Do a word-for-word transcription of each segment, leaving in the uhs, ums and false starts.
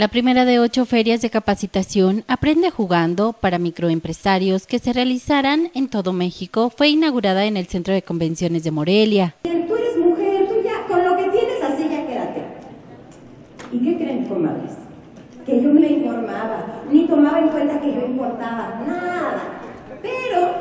La primera de ocho ferias de capacitación Aprende Jugando para microempresarios que se realizarán en todo México fue inaugurada en el Centro de Convenciones de Morelia. Tú eres mujer, tú ya, con lo que tienes así ya quédate. ¿Y qué creen, comadres? Que yo me informaba, ni tomaba en cuenta que yo importaba, nada. Pero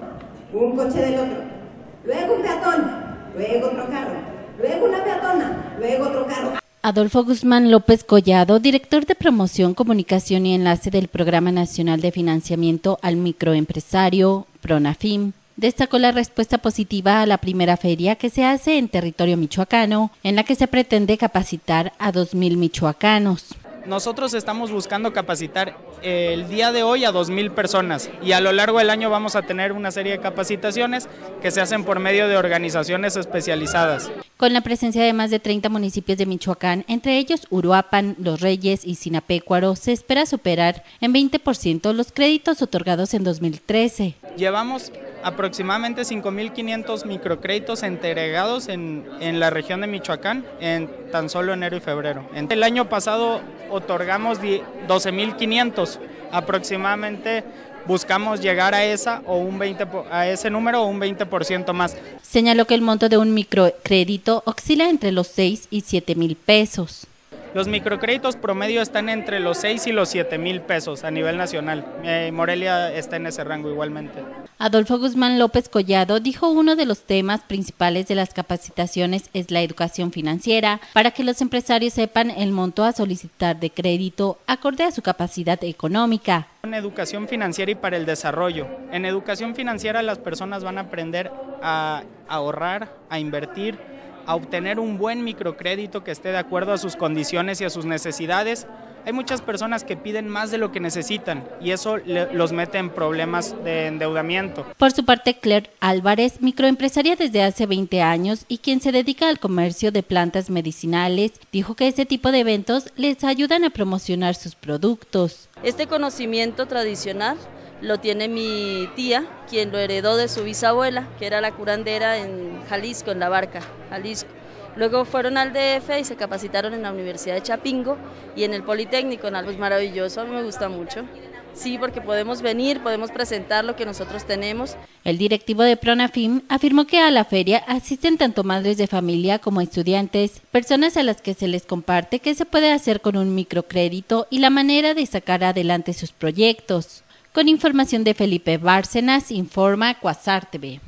un coche del otro, luego un peatón, luego otro carro, luego una peatona, luego otro carro. Adolfo Guzmán López Collado, director de Promoción, Comunicación y Enlace del Programa Nacional de Financiamiento al Microempresario, PRONAFIM, destacó la respuesta positiva a la primera feria que se hace en territorio michoacano, en la que se pretende capacitar a dos mil michoacanos. Nosotros estamos buscando capacitar el día de hoy a dos mil personas y a lo largo del año vamos a tener una serie de capacitaciones que se hacen por medio de organizaciones especializadas. Con la presencia de más de treinta municipios de Michoacán, entre ellos Uruapan, Los Reyes y Sinapecuaro, se espera superar en veinte por ciento los créditos otorgados en dos mil trece. Llevamos aproximadamente cinco mil quinientos microcréditos entregados en, en la región de Michoacán en tan solo enero y febrero. El año pasado otorgamos doce mil quinientos, aproximadamente buscamos llegar a esa o un veinte a ese número o un veinte por ciento más. Señaló que el monto de un microcrédito oscila entre los seis y siete mil pesos. Los microcréditos promedio están entre los seis y los siete mil pesos a nivel nacional. Eh, Morelia está en ese rango igualmente. Adolfo Guzmán López Collado dijo uno de los temas principales de las capacitaciones es la educación financiera, para que los empresarios sepan el monto a solicitar de crédito acorde a su capacidad económica. En educación financiera y para el desarrollo. En educación financiera las personas van a aprender a ahorrar, a invertir, a obtener un buen microcrédito que esté de acuerdo a sus condiciones y a sus necesidades. Hay muchas personas que piden más de lo que necesitan y eso le, los mete en problemas de endeudamiento. Por su parte, Claire Álvarez, microempresaria desde hace veinte años y quien se dedica al comercio de plantas medicinales, dijo que este tipo de eventos les ayudan a promocionar sus productos. Este conocimiento tradicional lo tiene mi tía, quien lo heredó de su bisabuela, que era la curandera en Jalisco, en La Barca, Jalisco. Luego fueron al D F y se capacitaron en la Universidad de Chapingo y en el Politécnico, en algo maravilloso, a mí me gusta mucho. Sí, porque podemos venir, podemos presentar lo que nosotros tenemos. El directivo de PRONAFIM afirmó que a la feria asisten tanto madres de familia como estudiantes, personas a las que se les comparte qué se puede hacer con un microcrédito y la manera de sacar adelante sus proyectos. Con información de Felipe Bárcenas, informa Quasar T V.